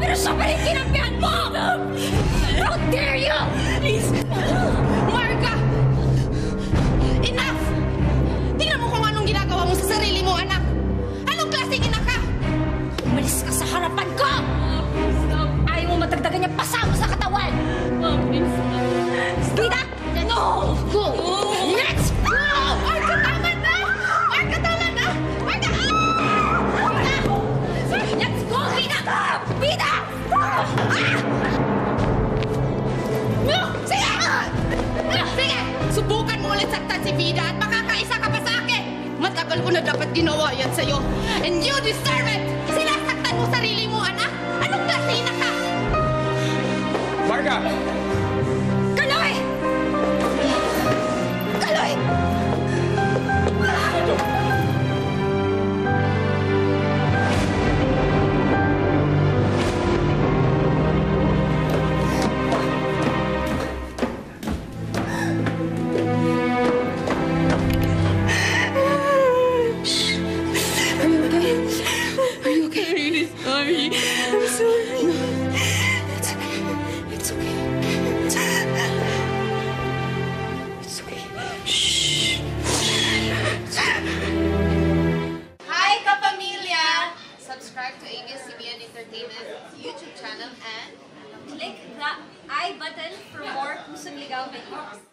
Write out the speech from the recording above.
Pero siya pa rin kinampihan mo! How dare you! Please! Marga! Enough! Tingnan mo kung anong ginagawa mo sa sarili mo, anak! Anong klaseng ina ka? Umalis ka sa harapan ko! Ayaw mo matagdagan niya pasama sa katawan! Vida! No! Go! Let's go! Marga, tama na! Marga, tama na! Marga! Let's go, Vida! Vida! Sige! Sige! Subukan mo ulit saktan si Vida at makakaisa ka pa sa akin! Matagal ko na dapat ginawa yan sa'yo. And you deserve it! Sinasaktan mo sarili mo, anak! Anong klase ina ka? Marga! Kaloy! Kaloy! Ito. Are you okay? I'm really sorry. I'm sorry. No. It's okay. It's okay. It's okay. Shh. Hi, kapamilya! Subscribe to ABS-CBN Entertainment YouTube channel and Click the I button for more Pusong Ligaw videos.